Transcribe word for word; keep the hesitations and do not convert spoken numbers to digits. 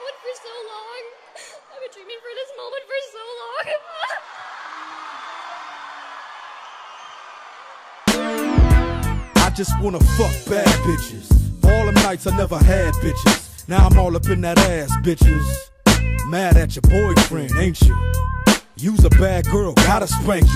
moment for so long. I've been dreaming for this moment for so long. I just wanna fuck bad bitches. All them nights I never had bitches. Now I'm all up in that ass, bitches. Mad at your boyfriend, ain't you? You's a bad girl, gotta spank you.